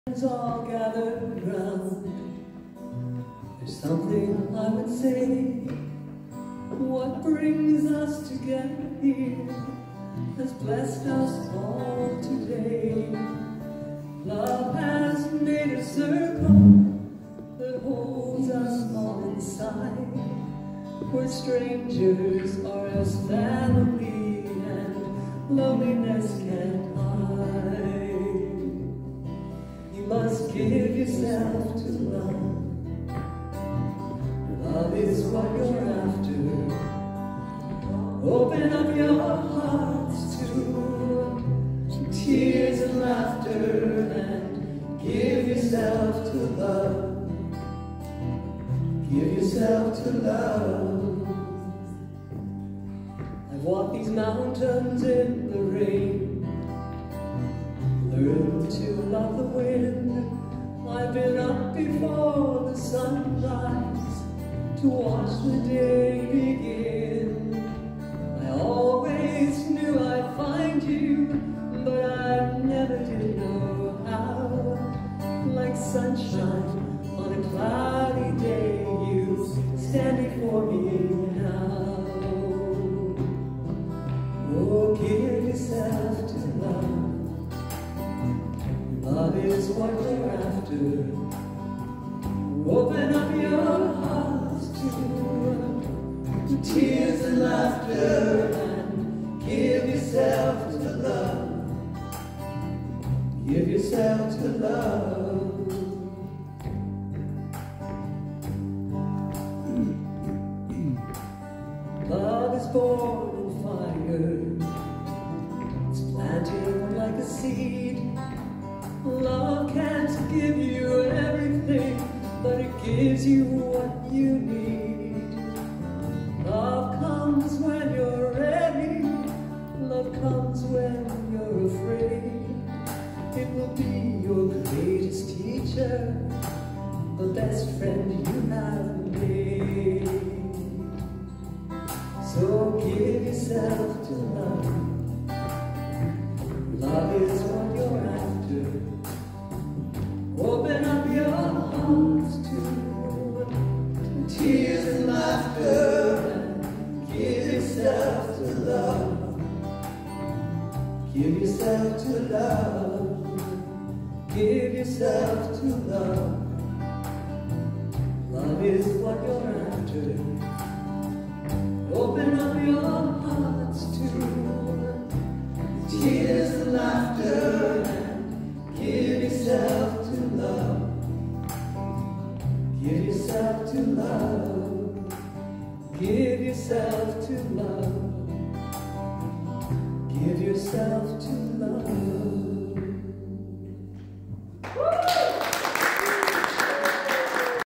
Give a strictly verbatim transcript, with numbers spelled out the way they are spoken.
Friends all gathered round. There's something I would say. What brings us together here has blessed us all today. Love has made a circle that holds us all inside, where strangers are as family and loneliness can't hide. You must give yourself to love. Love is what you're after. Open up your hearts to tears and laughter, and give yourself to love. Give yourself to love. I've walked these mountains in the rain, learned to love the wind. I've been up before the sunrise to watch the day begin. I always knew I'd find you, but I never did know how. Like sunshine on a cloudy day, you stand before me now. Oh, give yourself to love. Love is what you're after. Open up your hearts to tears and laughter, and give yourself to love. Give yourself to love. Love is born in fire. It's planted like a seed. Love can't give you everything, but it gives you what you need. Love comes when you're ready. Love comes when you're afraid. It will be your greatest teacher, the best friend you have made. So give yourself to love. Love is what you're after. Open up your hearts to tears and laughter, and give yourself to love. Give yourself to love. Give yourself to love. Love is what you're after. Open up your hearts to tears and laughter, and give yourself to love. Give yourself to love. Give yourself to love. Give yourself to love.